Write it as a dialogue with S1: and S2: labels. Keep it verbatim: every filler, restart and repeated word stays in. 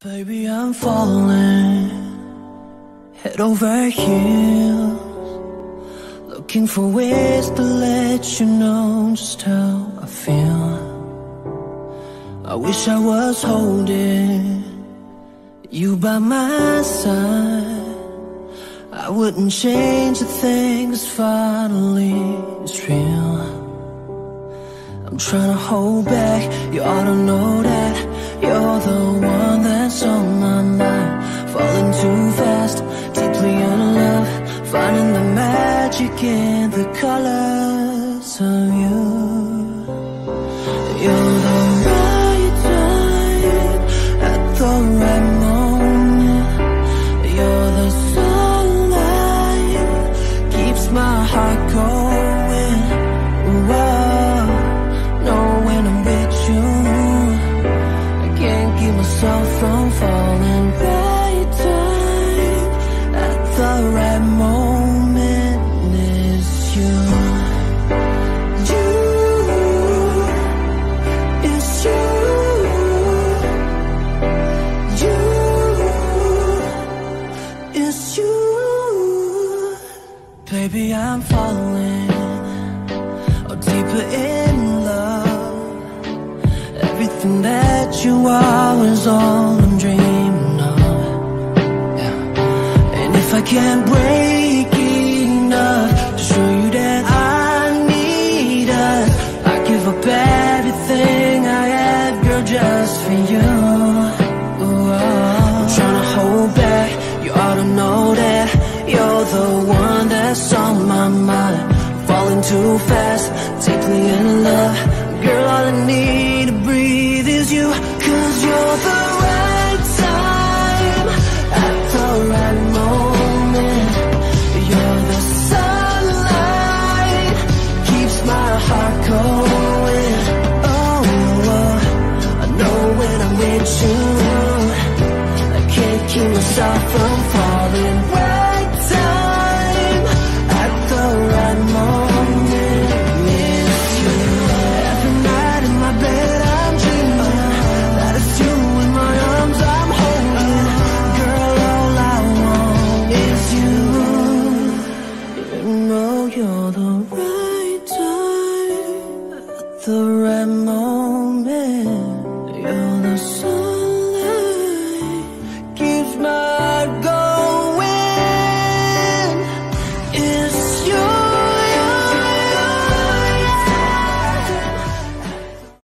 S1: Baby, I'm falling head over heels, looking for ways to let you know just how I feel. I wish I was holding you by my side. I wouldn't change a thing, 'cause finally it's real. I'm trying to hold back, you ought to know that you're the one that's on my mind. Falling too fast, deeply in love, finding the magic in the colors of you. You're the right time at the right moment. You're the sunlight, keeps my heart going. Whoa, know when I'm with you, I can't keep myself from falling. Right time at the right moment is you. You, it's you. You, it's you. Baby, I'm falling or deeper in love. Everything that you are is all I'm dreaming of. Yeah. And if I can't break enough to show you that I need us, I give up everything I have, girl, just for you. Ooh, I'm trying to hold back, you ought to know that you're the one that's on my mind. Falling too fast, deeply in love, girl, all I need to breathe is you. 'Cause you're the right time at the right moment. You're the sunlight, keeps my heart going. Oh, I know when I'm with you, I can't keep myself from falling.